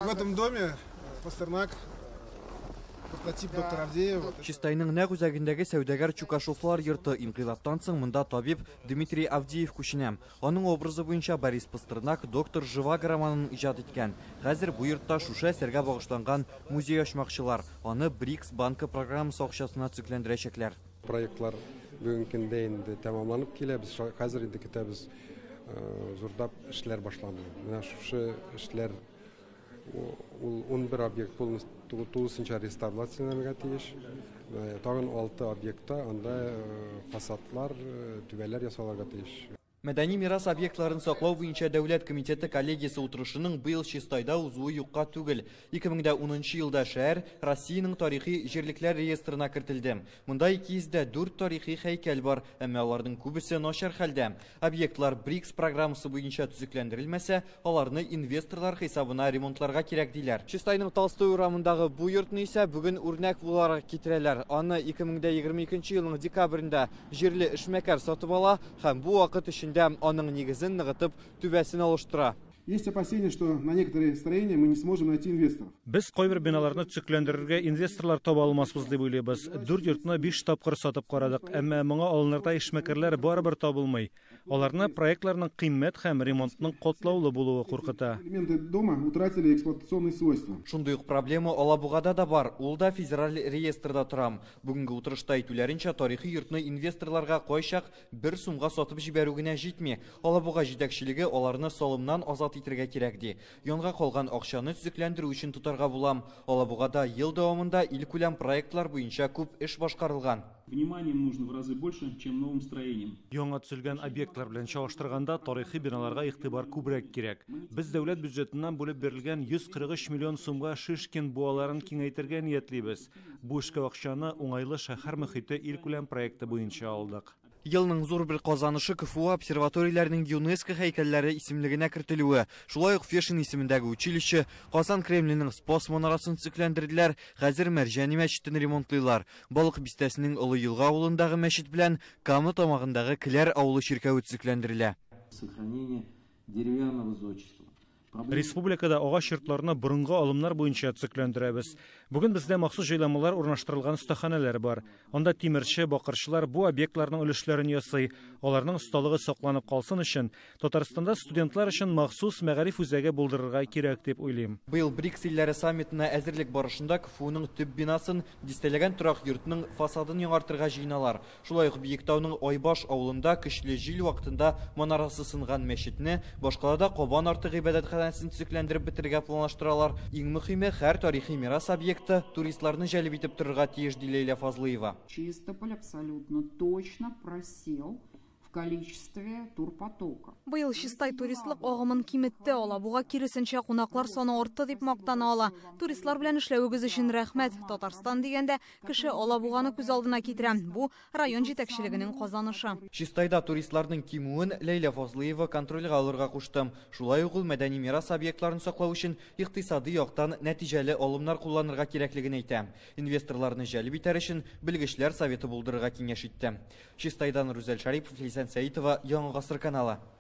В этом доме Пастернак, прототип доктора Авдеева. Чистайның нәг үзәгендәге сәүдәгәр Чукашевлар йорты инкыйлабтан соң монда табиб Дмитрий Авдеев күченә. Аның образы буенча Борис Пастернак доктор Живаго романын иҗат иткән. Хәзер бу йортта шушы әсәргә багышланган музей ачмакчылар. Аны БРИКС банкы программасы акчасына төзекләндерәчәкләр. Проектлар бүгенге көндә инде тәмамланып килә. Без хәзер инде көтәбез зурдап эшләр башланды. Менә шушы эшләр 11 объект тулысынча реставрацияләргә тиеш. Тагын 6 объектта анда фасадлар, түбәләр ясалырга тиеш. Мәдәни мирас объектларын саклау буенча дәүләт комитеты коллегиясе утырышының быел Чистайда узуы юкка түгел. 2010 елда шәһәр Россиянең тарихи җирлекләр реестрына кертелде. Монда 204 тарихи һәйкәл бар, әмма аларның күбесе начар хәлдә. Объектлар БРИКС программасы буенча төзекләндерелмәсә, аларны инвесторлар хисабына ремонтларга кирәк диләр. Чистайның Толстой урамындагы бу йортны исә бүген үрнәк буларак китерәләр. Аны 2022 елның декабрендә җирле эшмәкәр сатып ала һәм бу вакыт өчен аның нигезен ныгытып түбәсен алыштыра. Есть опасения, что на некоторые строения мы не сможем найти инвесторов. Без кайбер биналарны төзекләндерергә инвесторлар таба алмаспыз дип уйлыйбыз. 4 йортны 5 тапкыр сатып карадык, әмма моңа алынырда эшмәкәрләр барыбер табылмый. Аларны проектларның кыйммәт һәм ремонтның катлаулы булуы куркыта. Элементы дома утратили эксплуатационные свойства. Шундый ук проблема Алабугада да бар. Ул да федераль реестрда тора. Бүгенге утырышта әйтүләренчә, тарихи йортны инвесторларга кайчак 1 сумга сатып җибәрү генә җитми. Алабуга җитәкчелеге аларны салымнан азат итәргә кирәк ди. Янга калган акчаны төзекләндерү өчен тотарга булам. Алабугада ел дәвамында илкүләм проектлар буенча күп эш башкарылган. Вниманием нужно в разы больше, чем новым строениям. Яңа төзелгән объектлар белән чагыштырганда тарихи биналарга игътибар күбрәк кирәк. Без дәүләт бюджетыннан бүлеп берилгән 143 миллион сумга Шишкин буаларын киңәйтергә ниятлибез. Бу эшкә акчаны уңайлы шәһәр мөхите илкүләм проекты буенча алдык. Елның зур бер казанышы КФУ обсерваторияләрнең ЮНЕСКО һәйкәлләре исемлегенә кертелүе. Шулай ук Фешин исемендәге училище, Казан Кремленең спас манарасын төзекләндерделәр, хәзер Мәрҗани мәчетен ремонтлыйлар. Балык бистәсенең Олы Елга авылындагы мәчет белән Кама тамагындагы Келәр авылы чиркәүе төзекләндерелә. Сохранение деревянного зодчества. Республикада агач йортларны борынгы алымнар буенча төзекләндерәбез. Бүген бездә махсус җайламалар урнаштырылган остаханәләр бар. Анда тимерче, бакырчылар бу объектларның өлешләрен ясый. Аларның осталыгы сакланып калсын өчен Татарстанда студентлар өчен махсус мәгариф үзәге булдырырга кирәк дип уйлыйм. Быел БРИКС илләре саммитына әзерлек барышында КФУның төп бинасын, дистәләгән торак йортның фасадын яңартырга җыйналар. Шулай ук Биектауның Айбаш авылында көчле җил вакытында манарасы сынган мәчетне, башкалада Кабан арты гыйбадәтханәсен төзекләндереп бетергә планлаштыралар. Иң мөһиме, һәр тарихи мирас объекты туристларны җәлеп итеп торырга тиеш, ди Лейла Фазлыева. Чистополь абсолютно точно просел в количестве турпотока. Быел Чистай туристлык агымын киметте, Алабуга киресенчә кунаклар саны артты дип мактана ала. Туристлар белән эшләвегез өчен рәхмәт. Татарстан дигәндә кеше Алабуганы күз алдына китерә. Бу район җитәкчелегенең казанышы. Чистайда туристларның кимүен Лейла Фазлыева контрольгә алырга кушты. Шулай ук ул мәдәни мирас объектларын саклау өчен икътисади яктан нәтиҗәле алымнар кулланырга кирәклеген әйтә. Инвесторларны җәлеп итәр өчен белгечләр советы булдырырга киңәш итте. Чистайдан Рүзәл Шарипов, Лейсан Сәитова, Яңа гасыр каналы.